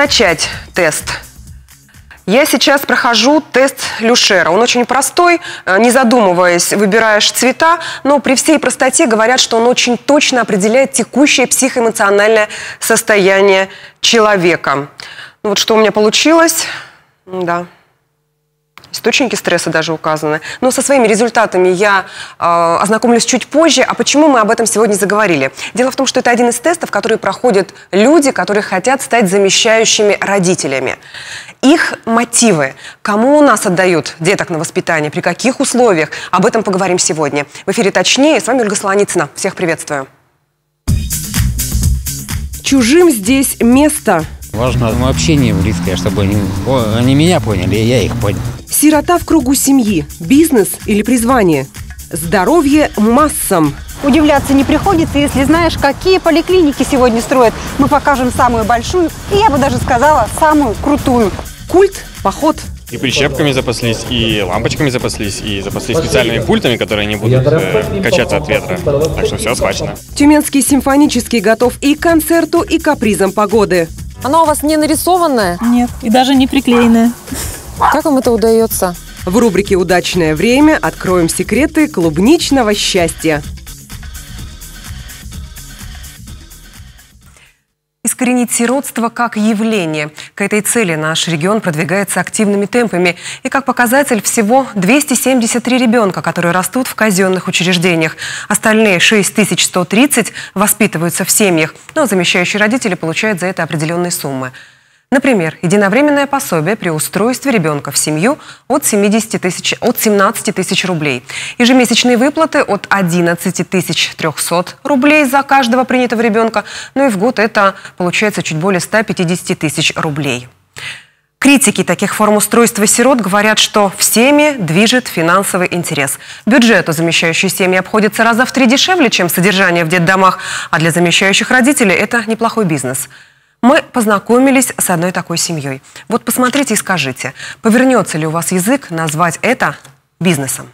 начать тест? Я сейчас прохожу тест Люшера. Он очень простой, не задумываясь, выбираешь цвета, но при всей простоте говорят, что он очень точно определяет текущее психоэмоциональное состояние человека. Ну вот что у меня получилось. Да. Источники стресса даже указаны. Но со своими результатами я ознакомлюсь чуть позже. А почему мы об этом сегодня заговорили? Дело в том, что это один из тестов, которые проходят люди, которые хотят стать замещающими родителями. Их мотивы. Кому у нас отдают деток на воспитание, при каких условиях? Об этом поговорим сегодня. В эфире «Точнее». С вами Ольга Солоницына. Всех приветствую. Чужим здесь место. Важно общение близкое, чтобы они меня поняли, и я их понял. Сирота в кругу семьи. Бизнес или призвание? Здоровье массам. Удивляться не приходится, если знаешь, какие поликлиники сегодня строят. Мы покажем самую большую и, я бы даже сказала, самую крутую. Культ, поход. И прищепками запаслись, и лампочками запаслись, и запаслись специальными пультами, которые не будут качаться от ветра. Так что все схвачено. Тюменский симфонический готов и к концерту, и к капризам погоды. Она у вас не нарисованная? Нет, и даже не приклеенная. Как вам это удается? В рубрике «Удачное время» откроем секреты клубничного счастья. Искоренить сиротство как явление. К этой цели наш регион продвигается активными темпами. И как показатель, всего 273 ребенка, которые растут в казенных учреждениях. Остальные 6130 воспитываются в семьях. Но замещающие родители получают за это определенные суммы. Например, единовременное пособие при устройстве ребенка в семью от 17 тысяч рублей. Ежемесячные выплаты от 11 300 рублей за каждого принятого ребенка. Ну и в год это получается чуть более 150 тысяч рублей. Критики таких форм устройства сирот говорят, что всеми движет финансовый интерес. Бюджет у замещающей семьи обходится раза в 3 дешевле, чем содержание в детдомах, а для замещающих родителей это неплохой бизнес. Мы познакомились с одной такой семьей. Вот посмотрите и скажите, повернется ли у вас язык назвать это бизнесом?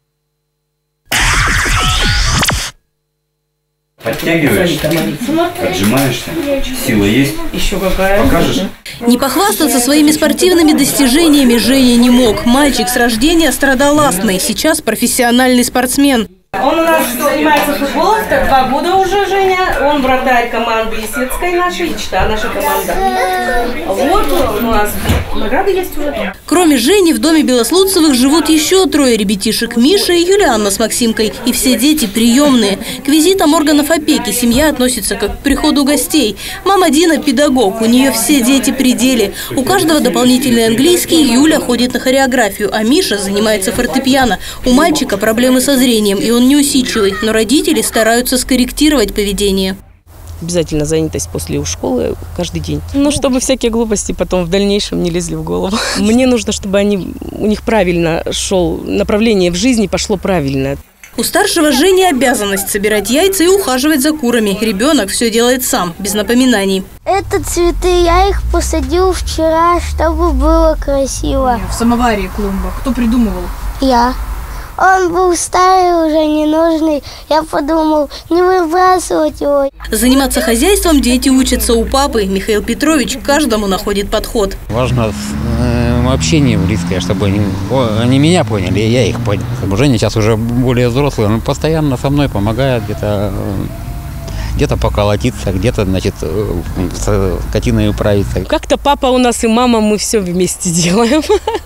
Подтягиваешься, отжимаешься, сила есть, еще какая. Покажешь? Не похвастаться своими спортивными достижениями Женя не мог. Мальчик с рождения страдал астмой, сейчас профессиональный спортсмен. Он у нас занимается футболом, 2 года уже, Женя. Он вратарь команды Исетской нашей, Ичта наша команда. Вот у нас награды есть уже. Кроме Жени, в доме Белослудцевых живут еще 3 ребятишек: Миша и Юлианна с Максимкой. И все дети приемные. К визитам органов опеки семья относится как к приходу гостей. Мама Дина – педагог, у нее все дети при деле. У каждого дополнительный английский, Юля ходит на хореографию, а Миша занимается фортепиано. У мальчика проблемы со зрением, и он неусидчивый, но родители стараются скорректировать поведение. Обязательно занятость после школы каждый день. Ну, чтобы всякие глупости потом в дальнейшем не лезли в голову. Мне нужно, чтобы у них правильно шел, направление в жизни пошло правильно. У старшего Жени обязанность собирать яйца и ухаживать за курами. Ребенок все делает сам, без напоминаний. Это цветы, я их посадил вчера, чтобы было красиво. В самоваре клумба. Кто придумывал? Я. Он был старый, уже ненужный. Я подумал, не выбрасывать его. Заниматься хозяйством дети учатся у папы. Михаил Петрович к каждому находит подход. Важно общение близкое, чтобы они меня поняли, и я их понял. Женя сейчас уже более взрослый, он постоянно со мной помогает, где-то поколотиться, где-то, значит, с скотиной управиться. Как-то папа у нас и мама, мы все вместе делаем.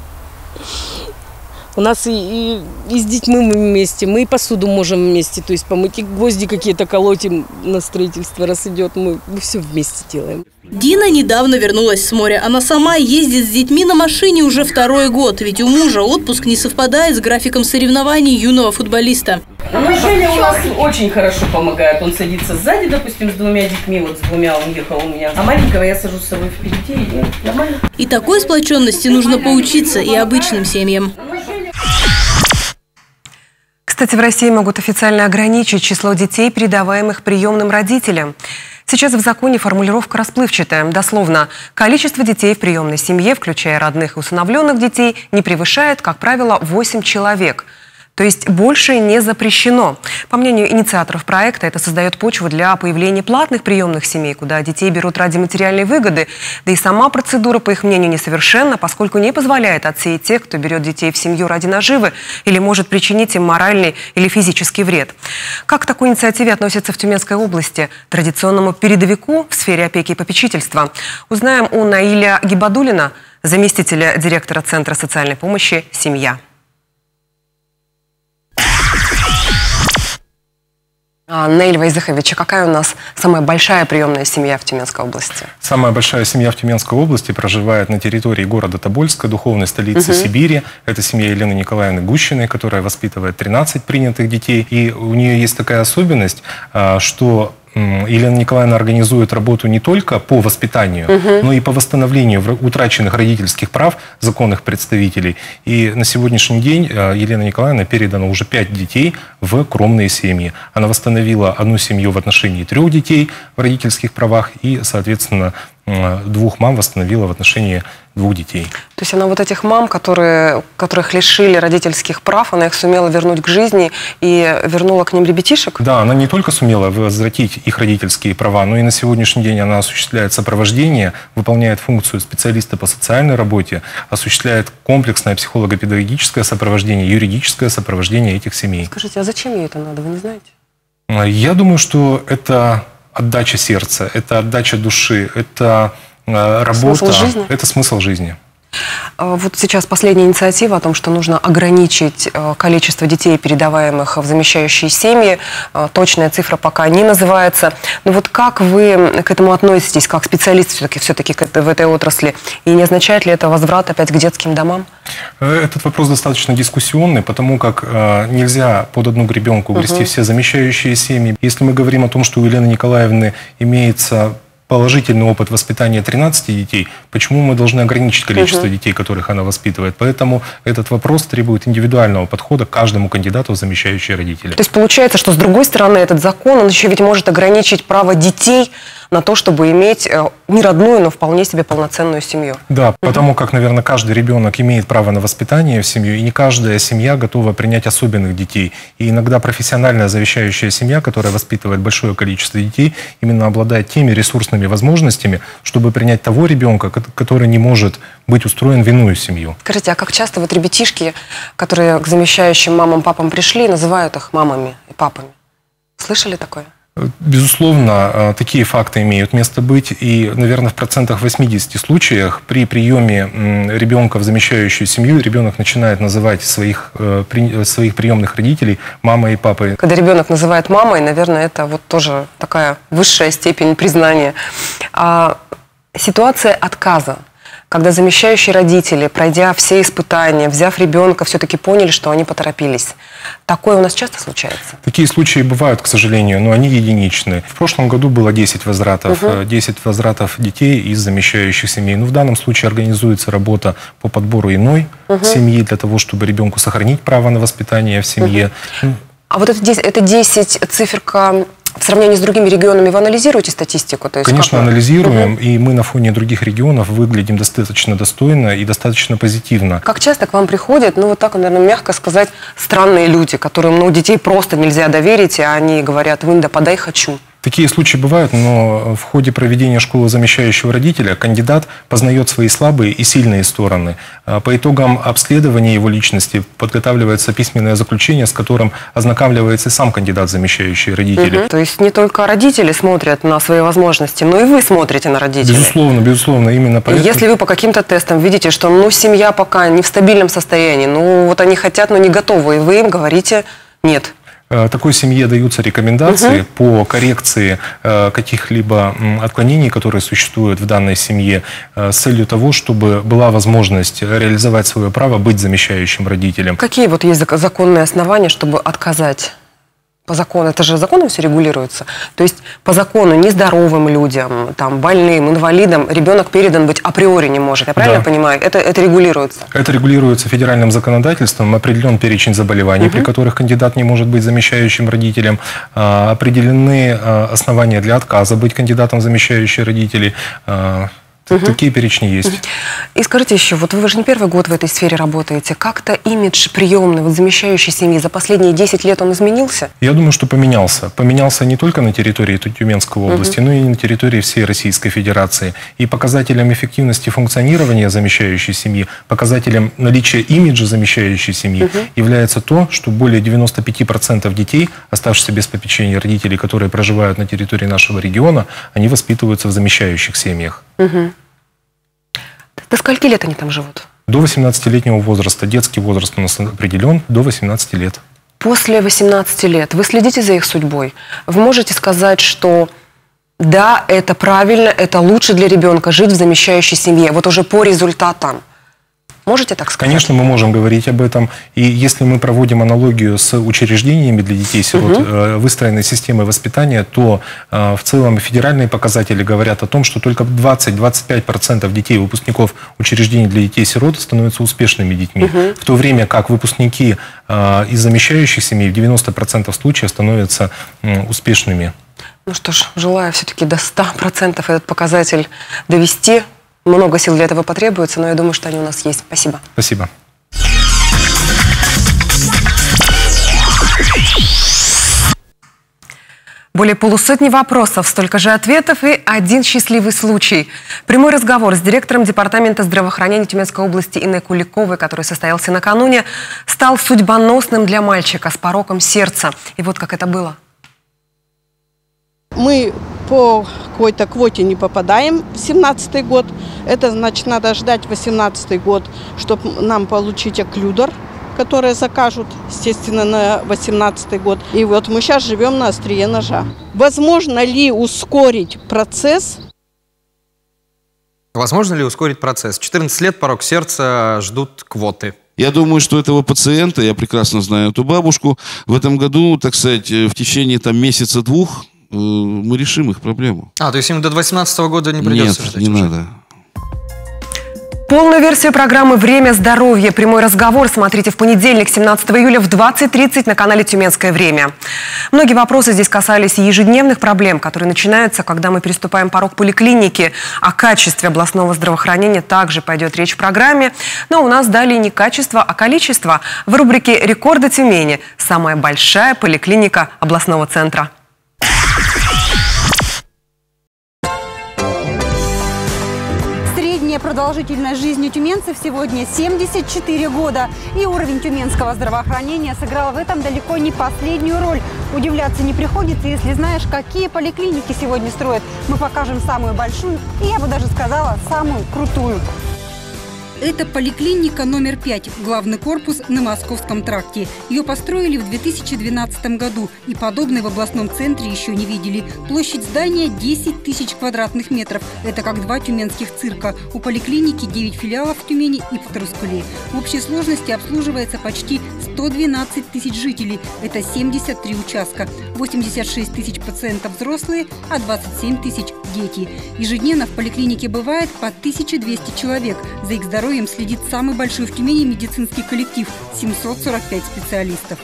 У нас и с детьми мы вместе, мы и посуду можем вместе, то есть помыть, и гвозди какие-то колотим на строительство, раз идет, мы все вместе делаем. Дина недавно вернулась с моря. Она сама ездит с детьми на машине уже 2-й год, ведь у мужа отпуск не совпадает с графиком соревнований юного футболиста. Ну, Женя у нас очень хорошо помогает. Он садится сзади, допустим, с 2 детьми, вот с 2 он ехал у меня. А маленького я сажу с собой впереди, и нормально. И такой сплоченности нужно поучиться и обычным семьям. Кстати, в России могут официально ограничить число детей, передаваемых приемным родителям. Сейчас в законе формулировка расплывчатая. Дословно, количество детей в приемной семье, включая родных и усыновленных детей, не превышает, как правило, 8 человек. То есть больше не запрещено. По мнению инициаторов проекта, это создает почву для появления платных приемных семей, куда детей берут ради материальной выгоды. Да и сама процедура, по их мнению, несовершенна, поскольку не позволяет отсеять тех, кто берет детей в семью ради наживы или может причинить им моральный или физический вред. Как к такой инициативе относятся в Тюменской области, традиционному передовику в сфере опеки и попечительства? Узнаем у Наиля Гибадуллина, заместителя директора Центра социальной помощи «Семья». Наиль Вайзехович, какая у нас самая большая приемная семья в Тюменской области? Самая большая семья в Тюменской области проживает на территории города Тобольска, духовной столицы Сибири. Это семья Елены Николаевны Гущиной, которая воспитывает 13 принятых детей. И у нее есть такая особенность, что Елена Николаевна организует работу не только по воспитанию, но и по восстановлению утраченных родительских прав законных представителей. И на сегодняшний день Елена Николаевна передана уже 5 детей в кромные семьи. Она восстановила одну семью в отношении 3 детей в родительских правах и, соответственно, 2 мам восстановила в отношении 2 детей. То есть она вот этих мам, которых лишили родительских прав, она их сумела вернуть к жизни и вернула к ним ребятишек? Да, она не только сумела возвратить их родительские права, но и на сегодняшний день она осуществляет сопровождение, выполняет функцию специалиста по социальной работе, осуществляет комплексное психолого-педагогическое сопровождение, юридическое сопровождение этих семей. Скажите, а зачем ей это надо, вы не знаете? Я думаю, что это отдача сердца, это отдача души, это работа, это смысл жизни. Вот сейчас последняя инициатива о том, что нужно ограничить количество детей, передаваемых в замещающие семьи. Точная цифра пока не называется. Но вот как вы к этому относитесь, как специалист все-таки в этой отрасли? И не означает ли это возврат опять к детским домам? Этот вопрос достаточно дискуссионный, потому как нельзя под одну гребенку грести все замещающие семьи. Если мы говорим о том, что у Елены Николаевны имеется положительный опыт воспитания 13 детей, почему мы должны ограничить количество детей, которых она воспитывает? Поэтому этот вопрос требует индивидуального подхода к каждому кандидату в замещающие родители. То есть получается, что с другой стороны этот закон, он еще ведь может ограничить право детей на то, чтобы иметь не родную, но вполне себе полноценную семью. Да, потому как, наверное, каждый ребенок имеет право на воспитание в семью, и не каждая семья готова принять особенных детей. И иногда профессиональная завещающая семья, которая воспитывает большое количество детей, именно обладает теми ресурсными возможностями, чтобы принять того ребенка, который не может быть устроен в иную семью. Скажите, а как часто вот ребятишки, которые к замещающим мамам, папам пришли, называют их мамами и папами? Слышали такое? Безусловно, такие факты имеют место быть, и, наверное, в процентах 80 случаях при приеме ребенка в замещающую семью ребенок начинает называть своих приемных родителей мамой и папой. Когда ребенок называет мамой, наверное, это вот тоже такая высшая степень признания. Ситуация отказа, когда замещающие родители, пройдя все испытания, взяв ребенка, все-таки поняли, что они поторопились. Такое у нас часто случается? Такие случаи бывают, к сожалению, но они единичны. В прошлом году было 10 возвратов, 10 возвратов детей из замещающих семей. Но в данном случае организуется работа по подбору иной семьи для того, чтобы ребенку сохранить право на воспитание в семье. А вот это 10 циферка... В сравнении с другими регионами вы анализируете статистику? То есть конечно, анализируем, и мы на фоне других регионов выглядим достаточно достойно и достаточно позитивно. Как часто к вам приходят, ну вот так, наверное, мягко сказать, странные люди, которым детей просто нельзя доверить, и они говорят: Вында, подай хочу. Такие случаи бывают, но в ходе проведения школы замещающего родителя кандидат познает свои слабые и сильные стороны. По итогам обследования его личности подготавливается письменное заключение, с которым ознакомливается сам кандидат в замещающие родители. То есть не только родители смотрят на свои возможности, но и вы смотрите на родителей. Безусловно, безусловно, именно поэтому. Если вы по каким-то тестам видите, что семья пока не в стабильном состоянии, вот они хотят, но не готовы, и вы им говорите нет. Такой семье даются рекомендации по коррекции каких-либо отклонений, которые существуют в данной семье, с целью того, чтобы была возможность реализовать свое право быть замещающим родителем. Какие вот есть законные основания, чтобы отказать? По закону, это же законом все регулируется. То есть по закону нездоровым людям, больным, инвалидам ребенок передан быть априори не может. Я правильно понимаю? Это регулируется? Это регулируется федеральным законодательством. Определен перечень заболеваний, при которых кандидат не может быть замещающим родителем. Определены основания для отказа быть кандидатом в замещающие родители. Такие перечни есть. И скажите еще, вот вы же не первый год в этой сфере работаете. Как-то имидж приемной, вот замещающей семьи за последние 10 лет он изменился? Я думаю, что поменялся. Поменялся не только на территории Тюменской области, но и на территории всей Российской Федерации. И показателем эффективности функционирования замещающей семьи, показателем наличия имиджа замещающей семьи является то, что более 95% детей, оставшихся без попечения родителей, которые проживают на территории нашего региона, они воспитываются в замещающих семьях. До скольки лет они там живут? До 18-летнего возраста. Детский возраст у нас определен до 18 лет. После 18 лет вы следите за их судьбой. Вы можете сказать, что да, это правильно, это лучше для ребенка жить в замещающей семье, вот уже по результатам. Можете так сказать? Конечно, мы можем говорить об этом. И если мы проводим аналогию с учреждениями для детей-сирот, выстроенной системой воспитания, то в целом федеральные показатели говорят о том, что только 20-25% детей, выпускников учреждений для детей-сирот становятся успешными детьми. В то время как выпускники из замещающих семей в 90% случаев становятся успешными. Ну что ж, желаю все-таки до 100% этот показатель довести. Много сил для этого потребуется, но я думаю, что они у нас есть. Спасибо. Спасибо. Более полусотни вопросов, столько же ответов и один счастливый случай. Прямой разговор с директором Департамента здравоохранения Тюменской области Инной Куликовой, который состоялся накануне, стал судьбоносным для мальчика с пороком сердца. И вот как это было. Мы по какой-то квоте не попадаем в 2017 год. Это значит, надо ждать 2018 год, чтобы нам получить окклюдер, который закажут, естественно, на 2018 год. И вот мы сейчас живем на острие ножа. Возможно ли ускорить процесс? Возможно ли ускорить процесс? 14 лет, порок сердца, ждут квоты. Я думаю, что этого пациента, я прекрасно знаю эту бабушку, в этом году, так сказать, в течение месяца-двух мы решим их проблему. То есть им до 2018 года не придется ждать? Нет, не надо. Полную версию программы «Время здоровья». Прямой разговор смотрите в понедельник, 17 июля в 20:30 на канале «Тюменское время». Многие вопросы здесь касались ежедневных проблем, которые начинаются, когда мы переступаем порог поликлиники. О качестве областного здравоохранения также пойдет речь в программе. Но у нас далее не качество, а количество. В рубрике «Рекорды Тюмени» самая большая поликлиника областного центра. Продолжительность жизни тюменцев сегодня 74 года. И уровень тюменского здравоохранения сыграл в этом далеко не последнюю роль. Удивляться не приходится, если знаешь, какие поликлиники сегодня строят. Мы покажем самую большую и, я бы даже сказала, самую крутую. Это поликлиника номер 5, главный корпус на Московском тракте. Ее построили в 2012 году, и подобной в областном центре еще не видели. Площадь здания 10 тысяч квадратных метров. Это как 2 тюменских цирка. У поликлиники 9 филиалов в Тюмени и в Трускуле. В общей сложности обслуживается почти 112 тысяч жителей. Это 73 участка. 86 тысяч пациентов взрослые, а 27 тысяч дети. Ежедневно в поликлинике бывает по 1200 человек. За их здоровьем следит самый большой в Тюмени медицинский коллектив – 745 специалистов.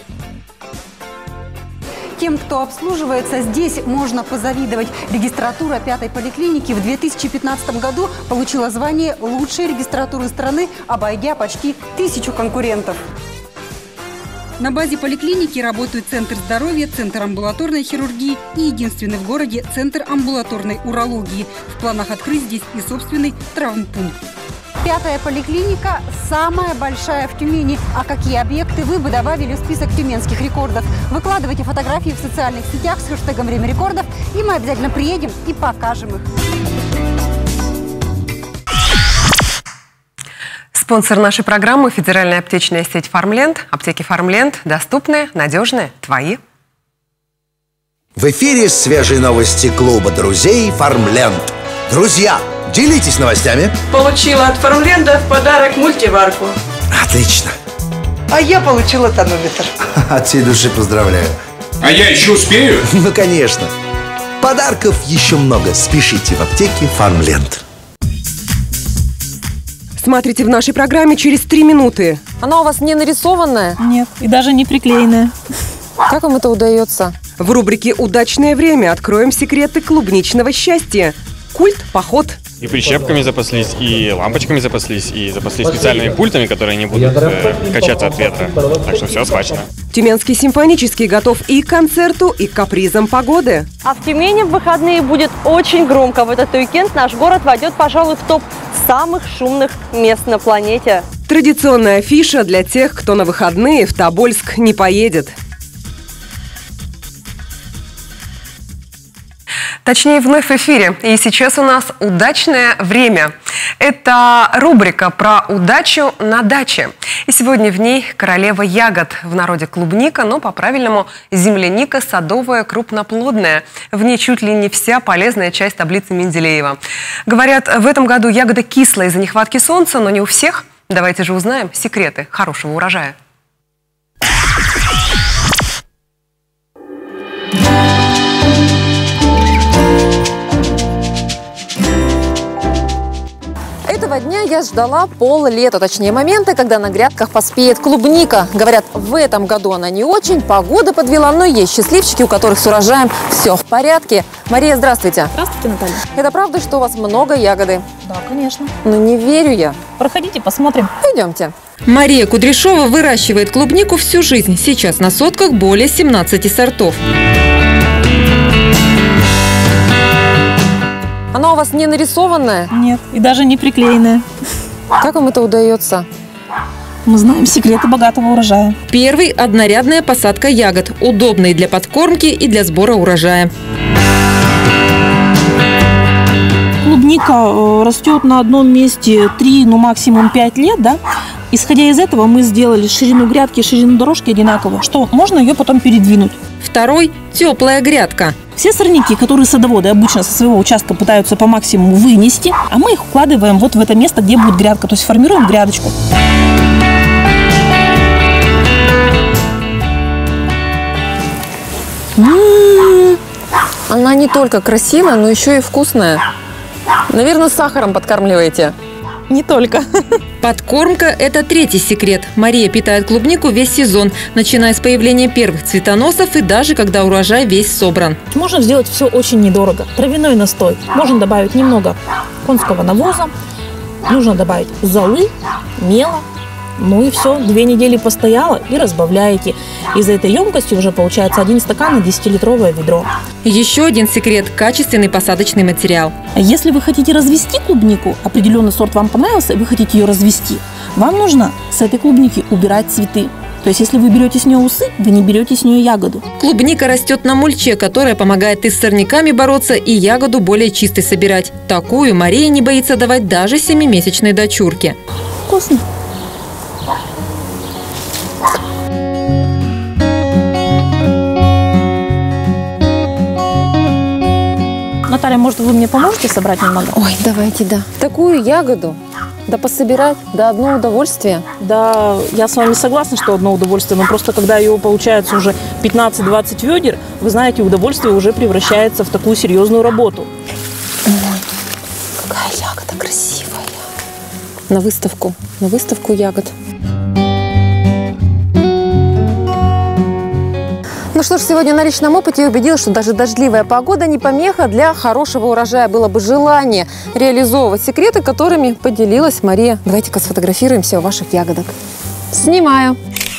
Тем, кто обслуживается здесь, можно позавидовать. Регистратура 5-й поликлиники в 2015 году получила звание лучшей регистратуры страны, обойдя почти 1000 конкурентов. На базе поликлиники работают Центр здоровья, Центр амбулаторной хирургии и единственный в городе Центр амбулаторной урологии. В планах открыть здесь и собственный травмпункт. 5-я поликлиника самая большая в Тюмени. А какие объекты вы бы добавили в список тюменских рекордов? Выкладывайте фотографии в социальных сетях с хэштегом «Время рекордов», и мы обязательно приедем и покажем их. Спонсор нашей программы – федеральная аптечная сеть «Фармленд». Аптеки «Фармленд» доступные, надежные, твои. В эфире свежие новости клуба друзей «Фармленд». Друзья, делитесь новостями. Получила от Фармленда в подарок мультиварку. Отлично. А я получила тонометр. От всей души поздравляю. А я еще успею? Ну, конечно. Подарков еще много. Спешите в аптеке «Фармленд». Смотрите в нашей программе через 3 минуты. Она у вас не нарисованная? Нет, и даже не приклеенная. Как вам это удается? В рубрике «Удачное время» откроем секреты клубничного счастья. Культ, поход, И прищепками запаслись, и лампочками запаслись, и запаслись специальными пультами, которые не будут качаться от ветра. Так что все схвачено. Тюменский симфонический готов и к концерту, и к капризам погоды. А в Тюмени в выходные будет очень громко. В этот уикенд наш город войдет, пожалуй, в топ самых шумных мест на планете. Традиционная афиша для тех, кто на выходные в Тобольск не поедет. Точнее, вновь в эфире. И сейчас у нас удачное время. Это рубрика про удачу на даче. И сегодня в ней королева ягод. В народе клубника, но по-правильному земляника садовая крупноплодная. В ней чуть ли не вся полезная часть таблицы Менделеева. Говорят, в этом году ягода кислая из-за нехватки солнца, но не у всех. Давайте же узнаем секреты хорошего урожая. Этого дня я ждала пол-лета, точнее момента, когда на грядках поспеет клубника. Говорят, в этом году она не очень, погода подвела, но есть счастливчики, у которых с урожаем все в порядке. Мария, здравствуйте. Здравствуйте, Наталья. Это правда, что у вас много ягоды? Да, конечно. Ну не верю я. Проходите, посмотрим. Идемте. Мария Кудряшова выращивает клубнику всю жизнь. Сейчас на сотках более 17 сортов. Она у вас не нарисованная? Нет, и даже не приклеенная. Как вам это удается? Мы знаем секреты богатого урожая. Первый – однорядная посадка ягод, удобный для подкормки и для сбора урожая. Клубника растет на одном месте 3, ну максимум 5 лет, да? Исходя из этого мы сделали ширину грядки и ширину дорожки одинаково, что можно ее потом передвинуть. Второй – теплая грядка. Все сорняки, которые садоводы обычно со своего участка пытаются по максимуму вынести, а мы их укладываем вот в это место, где будет грядка, то есть формируем грядочку. Она не только красивая, но еще и вкусная. Наверное, с сахаром подкармливаете? Не только. Подкормка – это третий секрет. Мария питает клубнику весь сезон, начиная с появления первых цветоносов и даже когда урожай весь собран. Можно сделать все очень недорого. Травяной настой. Можно добавить немного конского навоза. Нужно добавить золы, мела. Ну и все, 2 недели постояло и разбавляете. Из этой емкости уже получается 1 стакан на 10-литровое ведро. Еще один секрет – качественный посадочный материал. Если вы хотите развести клубнику, определенный сорт вам понравился, и вы хотите ее развести, вам нужно с этой клубники убирать цветы. То есть, если вы берете с нее усы, вы не берете с нее ягоду. Клубника растет на мульче, которая помогает и с сорняками бороться, и ягоду более чистой собирать. Такую Мария не боится давать даже 7-месячной дочурке. Вкусно. Наталья, может, вы мне поможете собрать немного? Ой, давайте, да. Такую ягоду, да пособирать, да одно удовольствие. Да, я с вами согласна, что одно удовольствие, но просто когда ее получается уже 15-20 ведер, вы знаете, удовольствие уже превращается в такую серьезную работу. Ой, какая ягода красивая. На выставку ягод. Ну что ж, сегодня на личном опыте я убедилась, что даже дождливая погода не помеха для хорошего урожая. Было бы желание реализовывать секреты, которыми поделилась Мария. Давайте-ка сфотографируемся у ваших ягодок. Снимаю.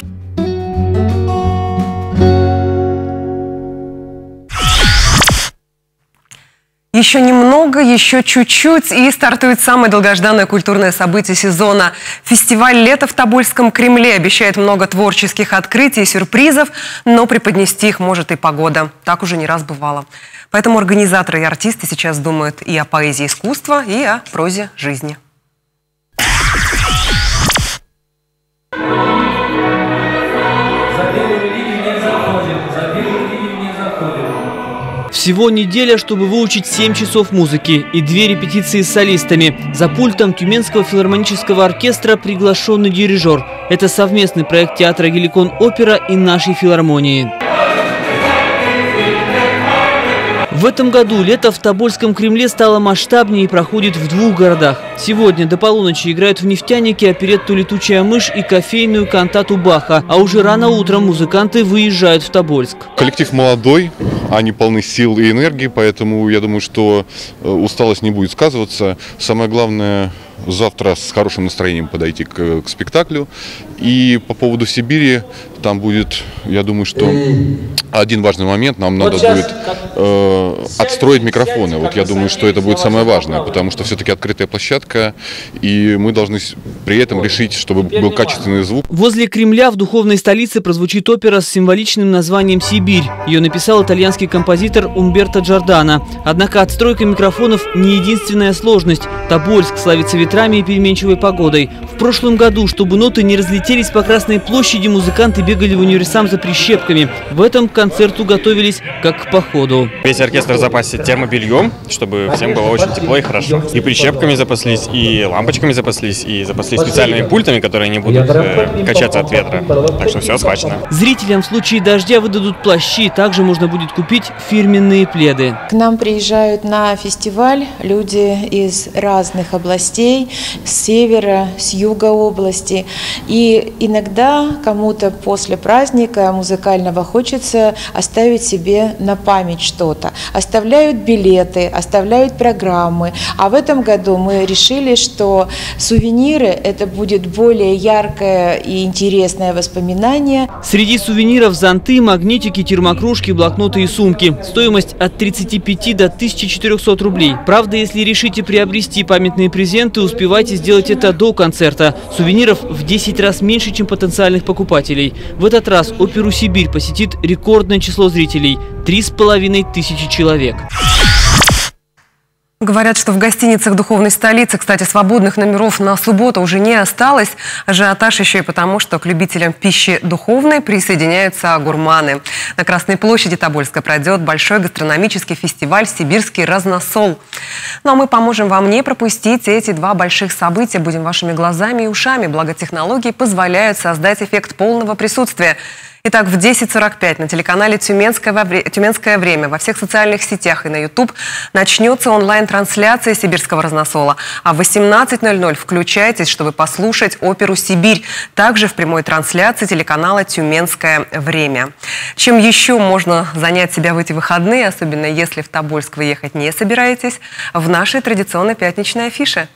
Еще немного, еще чуть-чуть, и стартует самое долгожданное культурное событие сезона. Фестиваль «Лето в Тобольском Кремле» обещает много творческих открытий и сюрпризов, но преподнести их может и погода. Так уже не раз бывало. Поэтому организаторы и артисты сейчас думают и о поэзии искусства, и о прозе жизни. Всего неделя, чтобы выучить 7 часов музыки и 2 репетиции с солистами. За пультом Тюменского филармонического оркестра приглашенный дирижер. Это совместный проект театра «Геликон Опера» и нашей филармонии. В этом году «Лето в Тобольском Кремле» стало масштабнее и проходит в 2 городах. Сегодня до полуночи играют в «Нефтянике» оперетту «Летучая мышь» и кофейную кантату Баха. А уже рано утром музыканты выезжают в Тобольск. Коллектив молодой, они полны сил и энергии, поэтому я думаю, что усталость не будет сказываться. Самое главное – завтра с хорошим настроением подойти к спектаклю. И по поводу Сибири, там будет, я думаю, что один важный момент, нам надо будет отстроить микрофоны. Вот я думаю, что это будет самое важное, потому что все-таки открытая площадка, и мы должны при этом решить, чтобы был качественный звук. Возле Кремля в духовной столице прозвучит опера с символичным названием «Сибирь». Ее написал итальянский композитор Умберто Джордано. Однако отстройка микрофонов не единственная сложность. Тобольск славится ветрами и переменчивой погодой. В прошлом году, чтобы ноты не разлетелись по Красной площади, музыканты бегали в универсам за прищепками. В этом к концерту готовились как к походу. Весь оркестр в запасе термобельем, чтобы всем было очень тепло и хорошо. И прищепками запаслись, и лампочками запаслись, и запаслись специальными пультами, которые не будут качаться от ветра. Так что все схвачено. Зрителям в случае дождя выдадут плащи. Также можно будет купить фирменные пледы. К нам приезжают на фестиваль люди из разных областей, с севера, с юга области. И иногда кому-то после праздника музыкального хочется оставить себе на память что-то. Оставляют билеты, оставляют программы. А в этом году мы решили, что сувениры – это будет более яркое и интересное воспоминание. Среди сувениров зонты, магнитики, термокружки, блокноты и сумки. Стоимость от 35 до 1400 рублей. Правда, если решите приобрести памятные презенты, успевайте сделать это до концерта. Сувениров в 10 раз меньше, чем потенциальных покупателей. В этот раз оперу «Сибирь» посетит рекордное число зрителей – 3500 человек. Говорят, что в гостиницах духовной столицы, кстати, свободных номеров на субботу уже не осталось. Ажиотаж еще и потому, что к любителям пищи духовной присоединяются гурманы. На Красной площади Тобольска пройдет большой гастрономический фестиваль «Сибирский разносол». Ну а мы поможем вам не пропустить эти два больших события. Будем вашими глазами и ушами. Благо технологии позволяют создать эффект полного присутствия. Итак, в 10:45 на телеканале «Тюменское время» во всех социальных сетях и на YouTube начнется онлайн-трансляция «Сибирского разносола». А в 18:00 включайтесь, чтобы послушать оперу «Сибирь». Также в прямой трансляции телеканала «Тюменское время». Чем еще можно занять себя в эти выходные, особенно если в Тобольск вы ехать не собираетесь, в нашей традиционной пятничной афише.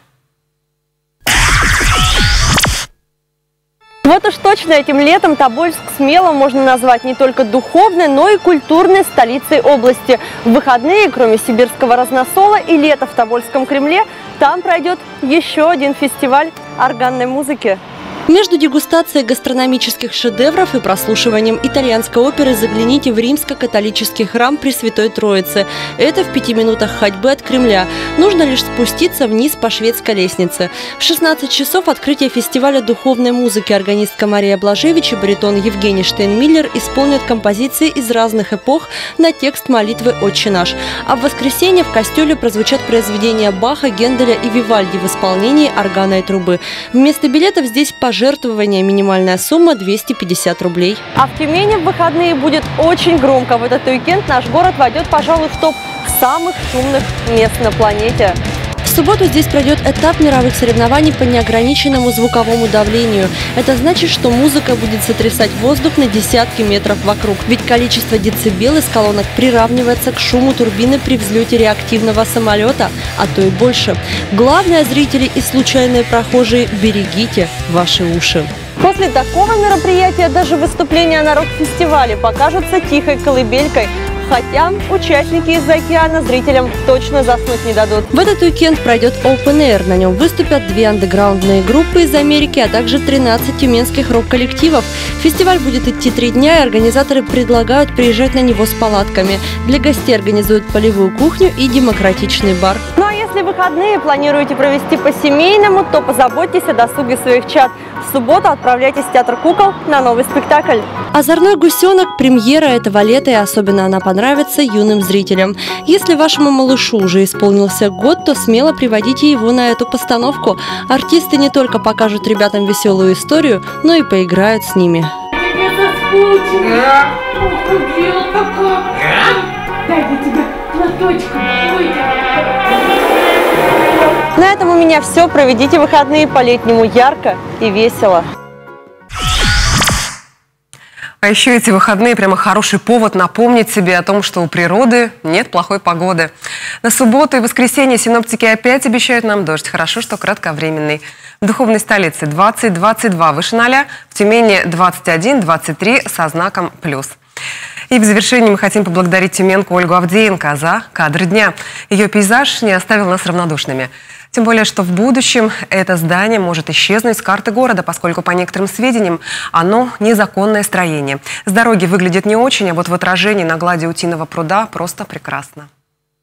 Вот уж точно этим летом Тобольск смело можно назвать не только духовной, но и культурной столицей области. В выходные, кроме «Сибирского разносола» и лета в Тобольском Кремле, там пройдет еще один фестиваль органной музыки. Между дегустацией гастрономических шедевров и прослушиванием итальянской оперы загляните в римско-католический храм Пресвятой Троицы. Это в 5 минутах ходьбы от Кремля. Нужно лишь спуститься вниз по шведской лестнице. В 16 часов открытие фестиваля духовной музыки. Органистка Мария Блажевич и баритон Евгений Штейнмиллер исполнят композиции из разных эпох на текст молитвы «Отче наш». А в воскресенье в костеле прозвучат произведения Баха, Генделя и Вивальди в исполнении органа и трубы. Вместо билетов здесь пожертвование, минимальная сумма 250 рублей. А в Тюмени в выходные будет очень громко. В этот уикенд наш город войдет, пожалуй, в топ самых шумных мест на планете. В субботу здесь пройдет этап мировых соревнований по неограниченному звуковому давлению. Это значит, что музыка будет сотрясать воздух на десятки метров вокруг. Ведь количество децибел из колонок приравнивается к шуму турбины при взлете реактивного самолета, а то и больше. Главное, зрители и случайные прохожие, берегите ваши уши. После такого мероприятия даже выступления на рок-фестивале покажутся тихой колыбелькой. Хотя участники из-за океана зрителям точно заснуть не дадут. В этот уикенд пройдет Open Air. На нем выступят 2 андеграундные группы из Америки, а также 13 тюменских рок-коллективов. Фестиваль будет идти 3 дня, и организаторы предлагают приезжать на него с палатками. Для гостей организуют полевую кухню и демократичный бар. Ну а если выходные планируете провести по-семейному, то позаботьтесь о досуге своих чад. В субботу отправляйтесь в Театр кукол на новый спектакль. «Озорной гусенок» – премьера этого лета, и особенно она понравится юным зрителям. Если вашему малышу уже исполнился год, то смело приводите его на эту постановку. Артисты не только покажут ребятам веселую историю, но и поиграют с ними. На этом у меня все. Проведите выходные по-летнему ярко и весело. А еще эти выходные прямо хороший повод напомнить себе о том, что у природы нет плохой погоды. На субботу и воскресенье синоптики опять обещают нам дождь. Хорошо, что кратковременный. В духовной столице 20-22 выше 0, в Тюмени 21-23 со знаком плюс. И в завершении мы хотим поблагодарить тюменку Ольгу Авдеенко за кадр дня. Ее пейзаж не оставил нас равнодушными. Тем более, что в будущем это здание может исчезнуть с карты города, поскольку, по некоторым сведениям, оно незаконное строение. С дороги выглядит не очень, а вот в отражении на глади Утиного пруда просто прекрасно.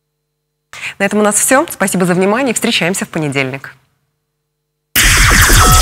На этом у нас все. Спасибо за внимание и встречаемся в понедельник.